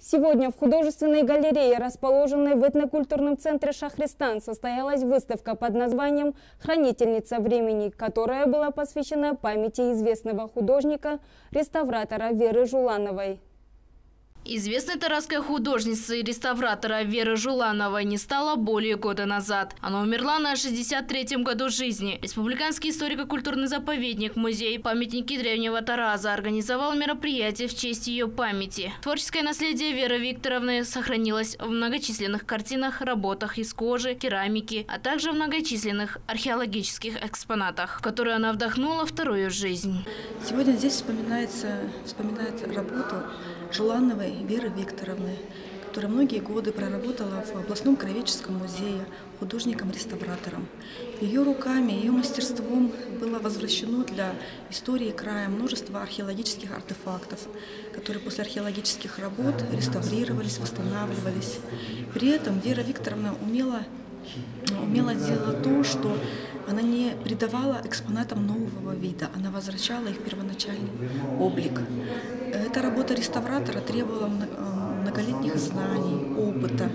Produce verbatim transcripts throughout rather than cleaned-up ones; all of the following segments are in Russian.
Сегодня в художественной галерее, расположенной в этнокультурном центре Шахристан, состоялась выставка под названием «Хранительница времени», которая была посвящена памяти известного художника, реставратора Веры Жулановой. Известной тарасской художницы и реставратора Веры Жулановой не стало более года назад. Она умерла на шестьдесят третьем году жизни. Республиканский историко-культурный заповедник, музей «Памятники древнего Тараза» организовал мероприятие в честь ее памяти. Творческое наследие Веры Викторовны сохранилось в многочисленных картинах, работах из кожи, керамики, а также в многочисленных археологических экспонатах, в которые она вдохнула вторую жизнь. Сегодня здесь вспоминается, вспоминает работу Жулановой Веры Викторовны, которая многие годы проработала в областном краеведческом музее художником-реставратором. Ее руками, ее мастерством было возвращено для истории края множество археологических артефактов, которые после археологических работ реставрировались, восстанавливались. При этом Вера Викторовна умела, умела делать то, что она не придавала экспонатам нового вида, она возвращала их первоначальный облик. Эта работа реставратора требовала многолетних знаний, опыта.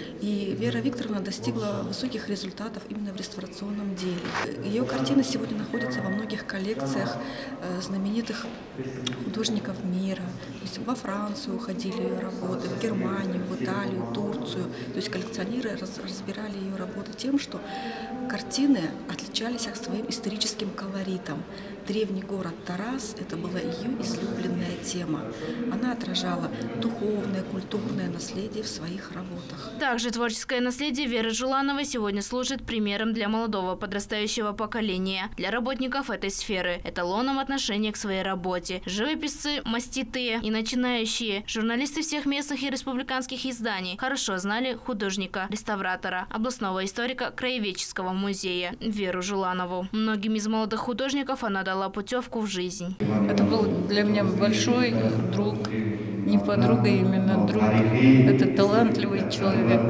И Вера Викторовна достигла высоких результатов именно в реставрационном деле. Ее картины сегодня находятся во многих коллекциях знаменитых художников мира. То есть во Францию уходили ее работы, в Германию, в Италию, Турцию. То есть коллекционеры разбирали ее работы тем, что картины отличались своим историческим колоритом. Древний город Тараз – это была ее излюбленная тема. Она отражала духовное, культурное наследие в своих работах. Также творческое наследие Веры Жулановой сегодня служит примером для молодого подрастающего поколения, для работников этой сферы, эталоном отношения к своей работе. Живописцы, маститые и начинающие журналисты всех местных и республиканских изданий хорошо знали художника, реставратора, областного историка краеведческого музея Веру Жуланову. Многим из молодых художников она дала путевку в жизнь. Это был для меня большой друг, не подруга, именно друг. Это талантливый человек.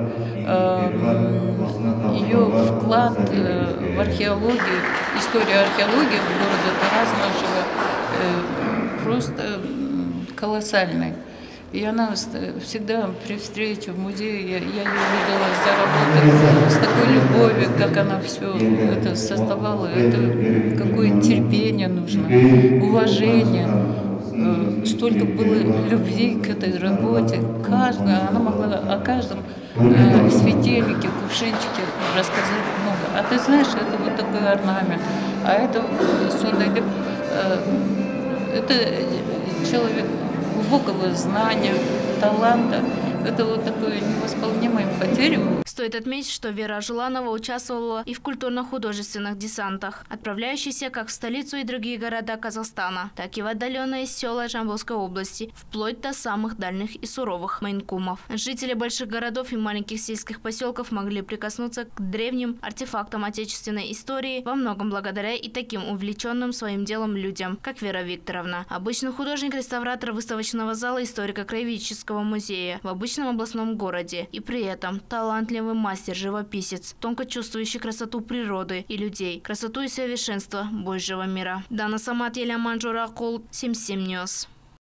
Ее вклад в археологию, историю археологии города Тараз нашего просто колоссальный. И она всегда при встрече в музее, я, я ее видела за работой с такой любовью, как она все это создавала. Это какое терпение нужно, уважение. Столько было любви к этой работе. Каждая, она могла о каждом э, светильнике, кувшинчике рассказать много. А ты знаешь, это вот такой орнамент. А это сундалик, э, это человек глубокого знания, таланта. Это вот такое невосполнимое потеря. Стоит отметить, что Вера Жуланова участвовала и в культурно-художественных десантах, отправляющихся как в столицу и другие города Казахстана, так и в отдаленные села Жамбылской области, вплоть до самых дальних и суровых майнкумов. Жители больших городов и маленьких сельских поселков могли прикоснуться к древним артефактам отечественной истории во многом благодаря и таким увлеченным своим делом людям, как Вера Викторовна. Обычный художник-реставратор выставочного зала историко-краеведческого музея в обычном областном городе и при этом талантливый мастер-живописец, тонко чувствующий красоту природы и людей, красоту и совершенство Божьего мира. Дана Самат, Еля Манжура, Кол, семь семь Ньюс.